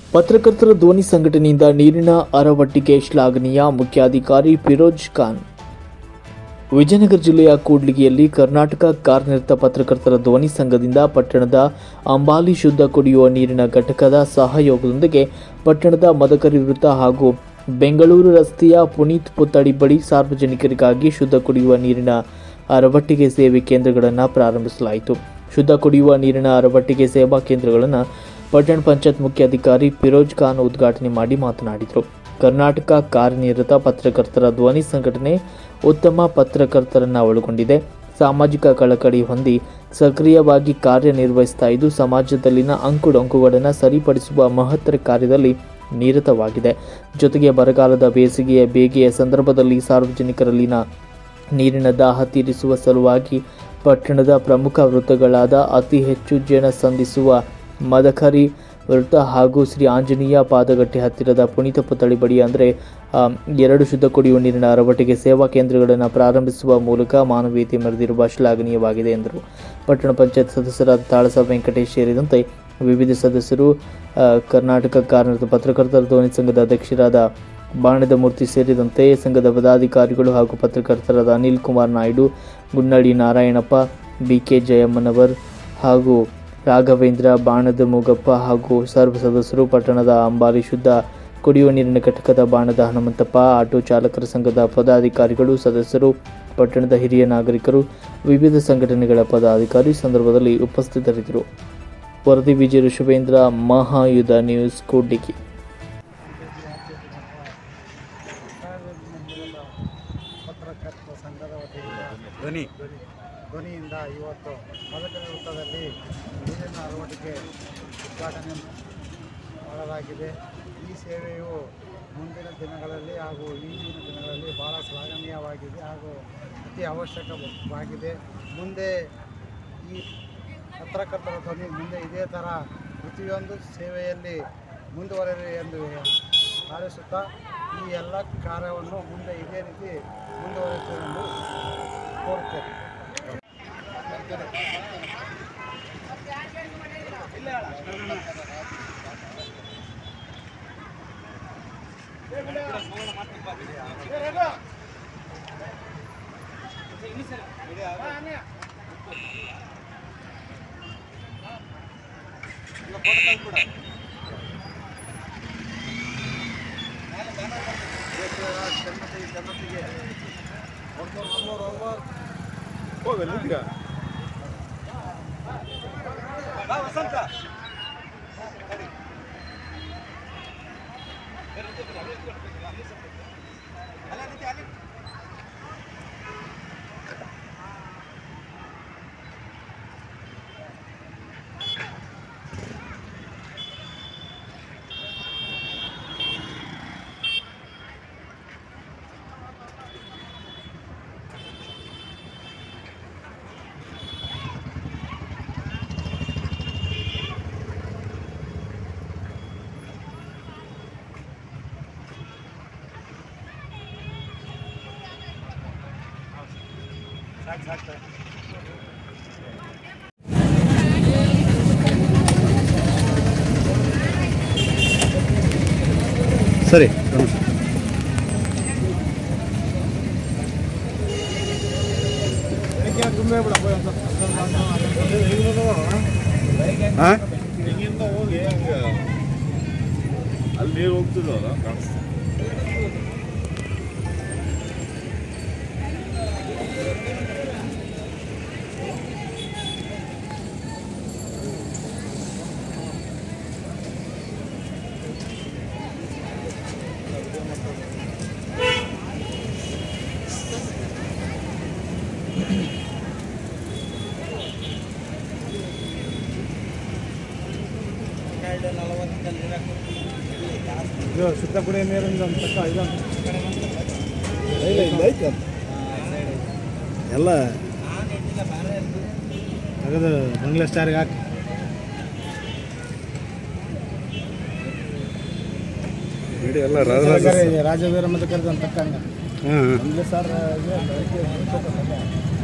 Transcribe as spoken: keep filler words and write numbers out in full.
ಪತ್ರಕರ್ತರ ಧ್ವನಿ ಸಂಘಟನೆಯಿಂದ ನೀರಿನ ಅರವಟ್ಟಿಗೆ ಶ್ಲಾಘನೀಯ. ಮುಖ್ಯಾಧಿಕಾರಿ ಫಿರೋಜ್ ಖಾನ್. ವಿಜಯನಗರ ಜಿಲ್ಲೆಯ ಕೂಡ್ಲಿಗಿಯಲ್ಲಿ ಕರ್ನಾಟಕ ಕಾರ್ಯನಿರತ ಪತ್ರಕರ್ತರ ಧ್ವನಿ ಸಂಘದಿಂದ ಪಟ್ಟಣದ ಅಂಬಾಲಿ ಶುದ್ಧ ಕುಡಿಯುವ ನೀರಿನ ಘಟಕದ ಸಹಯೋಗದೊಂದಿಗೆ ಪಟ್ಟಣದ ಮದಕರಿ ವೃತ್ತ ಹಾಗೂ ಬೆಂಗಳೂರು ರಸ್ತೆಯ ಪುನೀತ್ ಪುತ್ಥಳಿ ಬಳಿ ಸಾರ್ವಜನಿಕರಿಗಾಗಿ ಶುದ್ಧ ಕುಡಿಯುವ ನೀರಿನ ಅರವಟ್ಟಿಗೆ ಸೇವೆ ಕೇಂದ್ರಗಳನ್ನು ಪ್ರಾರಂಭಿಸಲಾಯಿತು. ಶುದ್ಧ ಕುಡಿಯುವ ನೀರಿನ ಅರವಟ್ಟಿಗೆ ಸೇವಾ ಕೇಂದ್ರಗಳನ್ನು ಪಟ್ಟಣ ಪಂಚಾಯತ್ ಮುಖ್ಯಾಧಿಕಾರಿ ಫಿರೋಜ್ ಖಾನ್ ಉದ್ಘಾಟನೆ ಮಾಡಿ ಮಾತನಾಡಿದರು. ಕರ್ನಾಟಕ ಕಾರ್ಯನಿರತ ಪತ್ರಕರ್ತರ ಧ್ವನಿ ಸಂಘಟನೆ ಉತ್ತಮ ಪತ್ರಕರ್ತರನ್ನು ಒಳಗೊಂಡಿದೆ. ಸಾಮಾಜಿಕ ಕಳಕಳಿ ಹೊಂದಿ ಸಕ್ರಿಯವಾಗಿ ಕಾರ್ಯನಿರ್ವಹಿಸ್ತಾ ಇದ್ದು ಸಮಾಜದಲ್ಲಿನ ಅಂಕುಡೊಂಕುಗಳನ್ನು ಸರಿಪಡಿಸುವ ಮಹತ್ತರ ಕಾರ್ಯದಲ್ಲಿ ನಿರತವಾಗಿದೆ. ಜೊತೆಗೆ ಬರಗಾಲದ ಬೇಸಿಗೆಯ ಬೇಗೆಯ ಸಂದರ್ಭದಲ್ಲಿ ಸಾರ್ವಜನಿಕರಲ್ಲಿನ ನೀರಿನ ದಾಹ ತೀರಿಸುವ ಸಲುವಾಗಿ ಪಟ್ಟಣದ ಪ್ರಮುಖ ವೃತ್ತಗಳಾದ ಅತಿ ಹೆಚ್ಚು ಜನ ಸಂಧಿಸುವ ಮದಕರಿ ವೃತ್ತ ಹಾಗೂ ಶ್ರೀ ಆಂಜನೇಯ ಪಾದಗಟ್ಟೆ ಹತ್ತಿರದ ಪುನೀತ ಪುತ್ಥಳಿ ಬಳಿ ಅಂದರೆ ಎರಡು ಶುದ್ಧ ಕುಡಿಯುವ ನೀರಿನ ಅರವಟ್ಟಿಗೆ ಸೇವಾ ಕೇಂದ್ರಗಳನ್ನು ಪ್ರಾರಂಭಿಸುವ ಮೂಲಕ ಮಾನವೀಯತೆ ಮೆರೆದಿರುವ ಶ್ಲಾಘನೀಯವಾಗಿದೆ ಎಂದರು. ಪಟ್ಟಣ ಪಂಚಾಯತ್ ಸದಸ್ಯರಾದ ತಾಳಸ ವೆಂಕಟೇಶ್ ಸೇರಿದಂತೆ ವಿವಿಧ ಸದಸ್ಯರು, ಕರ್ನಾಟಕ ಕಾರ್ಯನಿರತ ಪತ್ರಕರ್ತರ ಧ್ವನಿ ಸಂಘದ ಅಧ್ಯಕ್ಷರಾದ ಬಾಣದ ಮೂರ್ತಿ ಸೇರಿದಂತೆ ಸಂಘದ ಪದಾಧಿಕಾರಿಗಳು ಹಾಗೂ ಪತ್ರಕರ್ತರಾದ ಅನಿಲ್ ಕುಮಾರ್ ನಾಯ್ಡು, ಗುನ್ನಳ್ಳಿ ನಾರಾಯಣಪ್ಪ, ಬಿ ಕೆ ಜಯಮ್ಮನವರ್ ಹಾಗೂ ರಾಘವೇಂದ್ರ, ಬಾಣದ ಮೂಗಪ್ಪ ಹಾಗೂ ಸರ್ವ ಸದಸ್ಯರು, ಪಟ್ಟಣದ ಅಂಬಾಲಿ ಶುದ್ಧ ಕುಡಿಯುವ ನೀರಿನ ಘಟಕದ ಬಾಣದ ಹನುಮಂತಪ್ಪ, ಆಟೋ ಚಾಲಕರ ಸಂಘದ ಪದಾಧಿಕಾರಿಗಳು, ಸದಸ್ಯರು, ಪಟ್ಟಣದ ಹಿರಿಯ ನಾಗರಿಕರು, ವಿವಿಧ ಸಂಘಟನೆಗಳ ಪದಾಧಿಕಾರಿ ಸಂದರ್ಭದಲ್ಲಿ ಉಪಸ್ಥಿತರಿದ್ದರು. ವರದಿ ವಿಜಯ ಋಷಭೇಂದ್ರ, ಮಹಾಯುಧ ನ್ಯೂಸ್, ಕೂಡ್ಲಿಗಿ. ಪತ್ರಕರ್ತರ ಸಂಘದ ವತಿಯಿಂದ ಧ್ವನಿ ಧ್ವನಿಯಿಂದ ಇವತ್ತು ಮದಕರಿ ವೃತ್ತದಲ್ಲಿ ನೀರಿನ ಅರವಟ್ಟಿಗೆ ಉದ್ಘಾಟನೆ ಮಾಡಲಾಗಿದೆ. ಈ ಸೇವೆಯು ಮುಂದಿನ ದಿನಗಳಲ್ಲಿ ಹಾಗೂ ಈಗಿನ ದಿನಗಳಲ್ಲಿ ಭಾಳ ಶ್ಲಾಘನೀಯವಾಗಿದೆ ಹಾಗೂ ಅತಿ ಅವಶ್ಯಕವಾಗಿದೆ. ಮುಂದೆ ಈ ಪತ್ರಕರ್ತರ ಧ್ವನಿ ಮುಂದೆ ಇದೇ ಥರ ಪ್ರತಿಯೊಂದು ಸೇವೆಯಲ್ಲಿ ಮುಂದುವರೆಯಲಿ ಎಂದು ಹಾರೈಸುತ್ತಾ ಈ ಎಲ್ಲ ಕಾರ್ಯವನ್ನು ಮುಂದೆ ಇದೇ ರೀತಿ ಮುಂದುವರಿಸುತ್ತದೆ ಎಂದು ಕೋರುತ್ತೇನೆ. ಜನ್ನತಿ ಜನ್ನತಿಗೆ ಒಂದು ನಮ್ಮೂರು ಓವರ್ ಹೋಗಲ್ಲ ವಸಂತ ಸರಿ ಹಿಂಗಿಂದ ಹೋಗಿ ಅಲ್ಲಿ ನೀರು ಹೋಗ್ತಿದ್ವಲ್ಲ ಕಾಣಿಸ್ತು. ಇದು ಶುದ್ಧ ಕುಡಿಯ ನೀರಿಂದ ಅಂತಕ್ಕ ಇದೊಂದು ಐತೆ ಎಲ್ಲ ತೆಗೆದು ಬಂಗ್ಲೆ ಸ್ಟಾರ್ಗೆ ಹಾಕಿ ಎಲ್ಲ ರಾಜವೀರ ಮದಕರಿ ಅಂತಕ್ಕ ಬಂಗ್ಲೆ ಸ್ಟಾರ್